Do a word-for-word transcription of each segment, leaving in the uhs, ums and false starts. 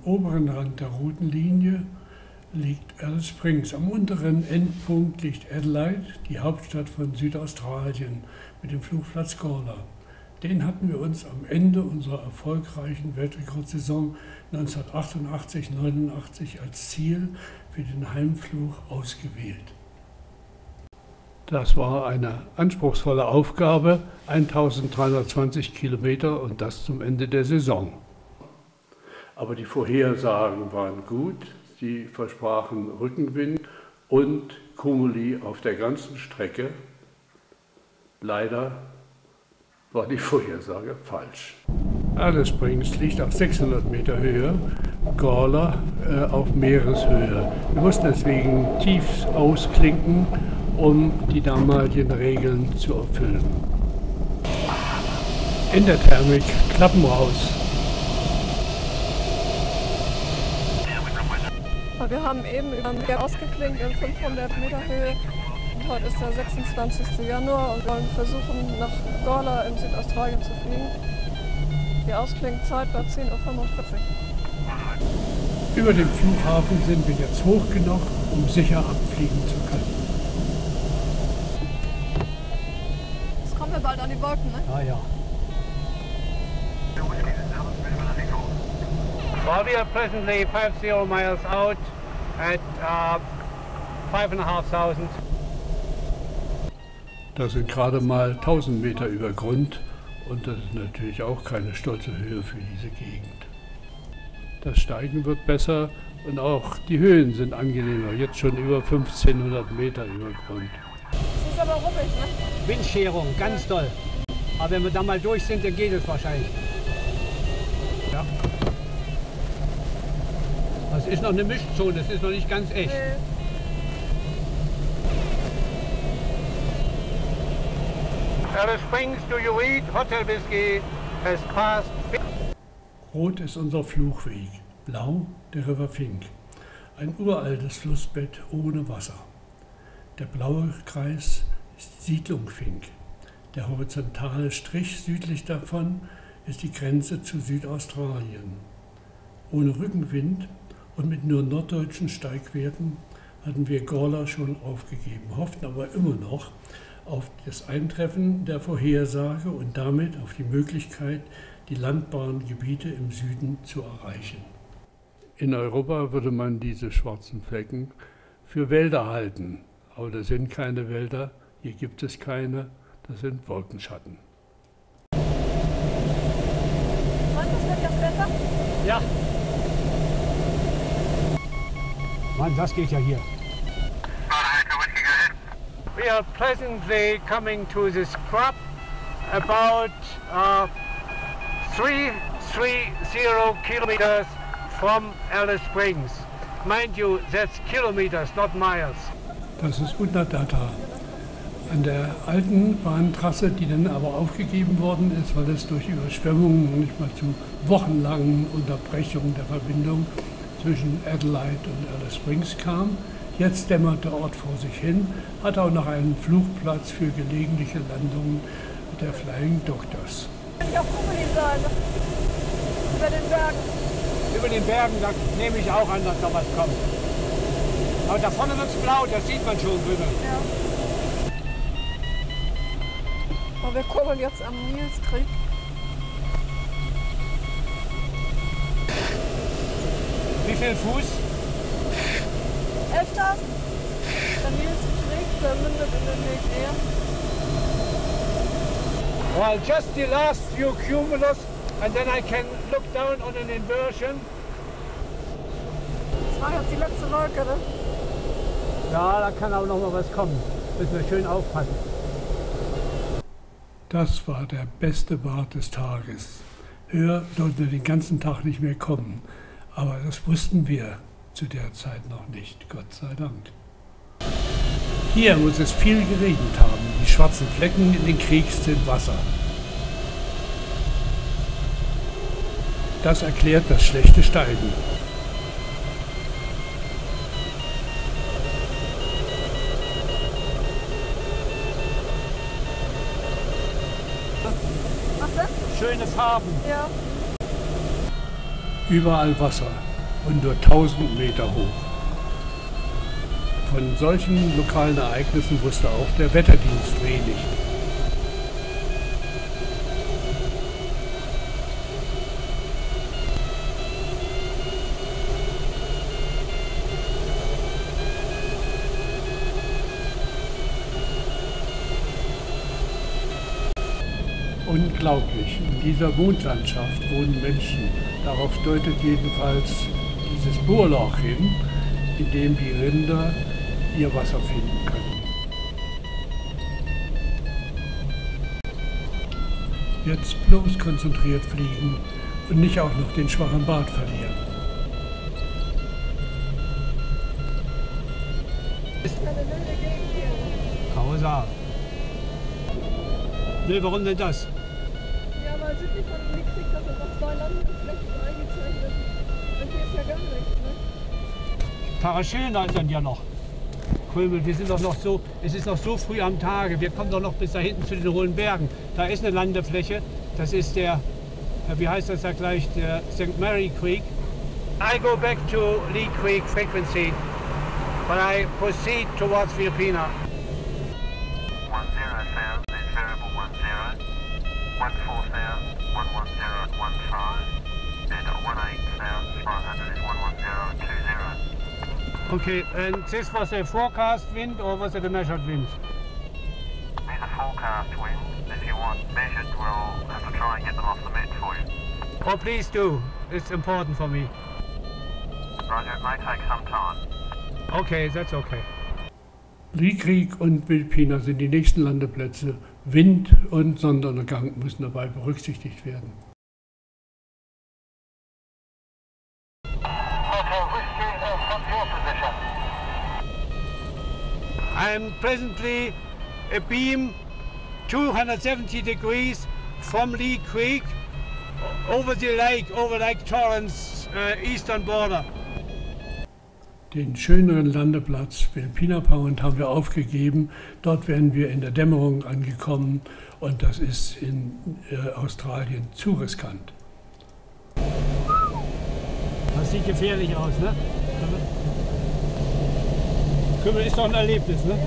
oberen Rand der roten Linie liegt Alice Springs. Am unteren Endpunkt liegt Adelaide, die Hauptstadt von Südaustralien, mit dem Flugplatz Gawler. Den hatten wir uns am Ende unserer erfolgreichen Weltrekordsaison neunzehnhundertachtundachtzig neunundachtzig als Ziel für den Heimflug ausgewählt. Das war eine anspruchsvolle Aufgabe, eintausenddreihundertzwanzig Kilometer und das zum Ende der Saison. Aber die Vorhersagen waren gut, sie versprachen Rückenwind und Kumuli auf der ganzen Strecke. Leider war die Vorhersage falsch. Alice Springs liegt auf sechshundert Meter Höhe, Gawler äh, auf Meereshöhe. Wir mussten deswegen tief ausklinken, um die damaligen Regeln zu erfüllen. In der Thermik Klappen raus. Wir haben eben über den Gap ausgeklinkt in fünfhundert Meter Höhe. Und heute ist der sechsundzwanzigste Januar und wollen versuchen, nach Gawler in Südaustralien zu fliegen. Die Ausklingzeit war zehn Uhr fünfundvierzig. Über dem Flughafen sind wir jetzt hoch genug, um sicher abfliegen zu können. Jetzt kommen wir bald an die Wolken, ne? Ah ja. Well, we are presently fifty miles out at uh, five and a half thousand. Das sind gerade mal tausend Meter über Grund und das ist natürlich auch keine stolze Höhe für diese Gegend. Das Steigen wird besser und auch die Höhen sind angenehmer, jetzt schon über fünfzehnhundert Meter über Grund. Es ist aber ruppig, ne? Windscherung, ganz toll. Aber wenn wir da mal durch sind, dann geht es wahrscheinlich. Ja. Das ist noch eine Mischzone, das ist noch nicht ganz echt. Nee. Alice Springs, do you read? Hotel Whiskey has passed. Rot ist unser Flugweg, blau der River Fink, ein uraltes Flussbett ohne Wasser. Der blaue Kreis ist Siedlung Fink. Der horizontale Strich südlich davon ist die Grenze zu Südaustralien. Ohne Rückenwind und mit nur norddeutschen Steigwerten hatten wir Gawler schon aufgegeben, hofften aber immer noch auf das Eintreffen der Vorhersage und damit auf die Möglichkeit, die landbaren Gebiete im Süden zu erreichen. In Europa würde man diese schwarzen Flecken für Wälder halten, aber das sind keine Wälder, hier gibt es keine, das sind Wolkenschatten. Meinst du, es wird jetzt besser? Ja. Mann, das geht ja hier. We are presently coming to the scrub about uh, three hundred thirty kilometers from Alice Springs. Mind you, that's kilometers, not miles. Das ist Oodnadatta. An der alten Bahntrasse, die dann aber aufgegeben worden ist, weil es durch Überschwemmungen manchmal zu wochenlangen Unterbrechungen der Verbindung zwischen Adelaide und Alice Springs kam. Jetzt dämmert der Ort vor sich hin, hat auch noch einen Flugplatz für gelegentliche Landungen der Flying Doctors. Kann ich auch Kumuli sagen? Über den Bergen. Über den Bergen, da nehme ich auch an, dass da was kommt. Aber da vorne wird es blau, das sieht man schon drüber. Ja. Aber wir kurbeln jetzt am Niels Creek. Wie viel Fuß? elftausend. Der Niels Creek, der mündet in den Lake Eyre. Well, just the last few cumulus and then I can look down on an inversion. Das war jetzt die letzte Wolke, ne? Ja, da kann auch noch mal was kommen. Müssen wir schön aufpassen. Das war der beste Bart des Tages. Höher sollten wir den ganzen Tag nicht mehr kommen. Aber das wussten wir zu der Zeit noch nicht, Gott sei Dank. Hier muss es viel geregnet haben. Die schwarzen Flecken in den Creek sind Wasser. Das erklärt das schlechte Steigen. Was denn? Schöne Farben. Ja. Überall Wasser. und nur tausend Meter hoch. Von solchen lokalen Ereignissen wusste auch der Wetterdienst wenig. Unglaublich, in dieser Mondlandschaft wohnen Menschen. Darauf deutet jedenfalls dieses Bohrloch hin, in dem die Rinder ihr Wasser finden können. Jetzt bloß konzentriert fliegen und nicht auch noch den schwachen Bart verlieren. Causa. Nee, warum denn das? Ja, weil südlich von dem Liegkrieg, da sind noch zwei Landflächen eingezeichnet. Und hier ist ja gar nichts, ne? Paraschilder ist dann ja noch. Krümel, wir sind doch noch so, es ist noch so früh am Tage, wir kommen doch noch bis da hinten zu den hohen Bergen. Da ist eine Landefläche, das ist der, wie heißt das da gleich, der Saint Mary Creek. I go back to Lee Creek frequency, but I proceed towards Filipina. one zero thousand is variable one zero, one four thousand, one one zero and one five, and one eight thousand five hundred is one one zero and two zero. Okay, and this was a forecast wind or was it a measured wind? These are forecast winds. If you want measured, we'll have to try and get them off the Met for you. Oh, please do. It's important for me. Roger, it may take some time. Okay, that's okay. Lee Creek und Filipina sind die nächsten Landeplätze. Wind und Sonnenuntergang müssen dabei berücksichtigt werden. I'm presently a beam two hundred seventy degrees from Lee Creek over the lake, over Lake Torrance, uh, eastern border. Den schöneren Landeplatz Filipina Point haben wir aufgegeben. Dort wären wir in der Dämmerung angekommen und das ist in äh, Australien zu riskant. Das sieht gefährlich aus, ne? Kümmel ist doch ein Erlebnis, ne?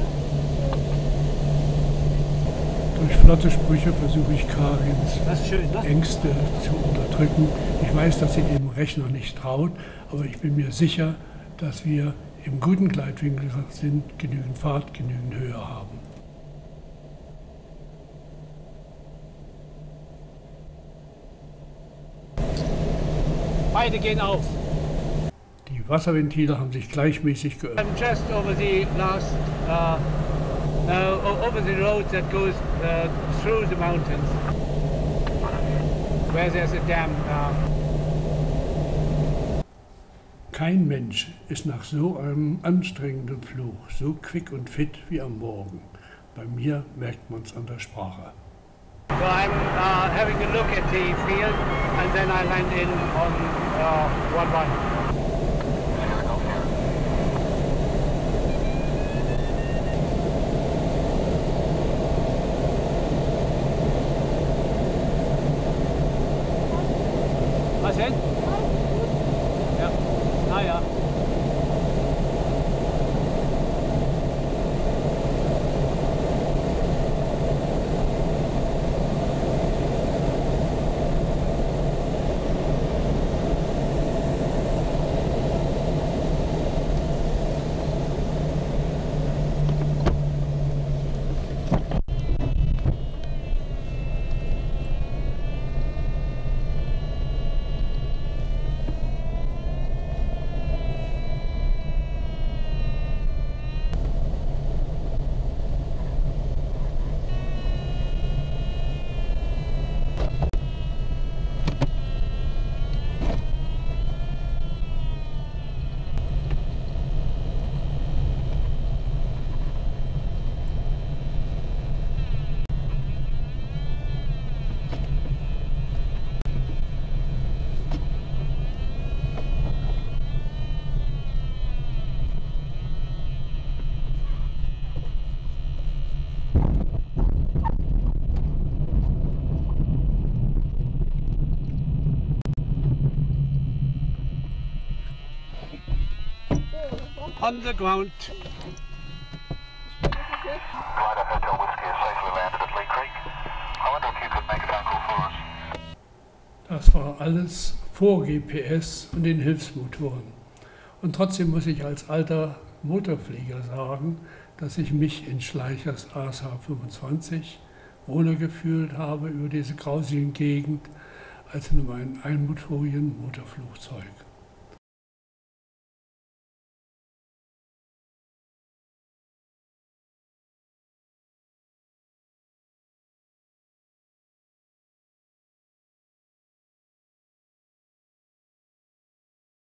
Durch flotte Sprüche versuche ich Karins Das ist schön, ne? Ängste zu unterdrücken. Ich weiß, dass sie dem Rechner nicht traut, aber ich bin mir sicher, dass wir im guten Gleitwinkel sind, genügend Fahrt, genügend Höhe haben. Beide gehen auf. Die Wasserventile haben sich gleichmäßig geöffnet. I'm just over the last, uh, uh, over the road that goes uh, through the mountains, where there's a dam. Uh, Kein Mensch ist nach so einem anstrengenden Flug so quick und fit wie am Morgen. Bei mir merkt man es an der Sprache. So I'm uh, having a look at the field and then I land in on uh, one one. Was denn? Ja. Ah ja. on the ground. Glider Hotel Whiskey has safely landed at Lee Creek. I wonder if you could make a phone call for us. Das war alles vor G P S und den Hilfsmotoren. Und trotzdem muss ich als alter Motorflieger sagen, dass ich mich in Schleichers A S H fünfundzwanzig wohler gefühlt habe über diese grausige Gegend als in meinem einmotorigen Motorflugzeug.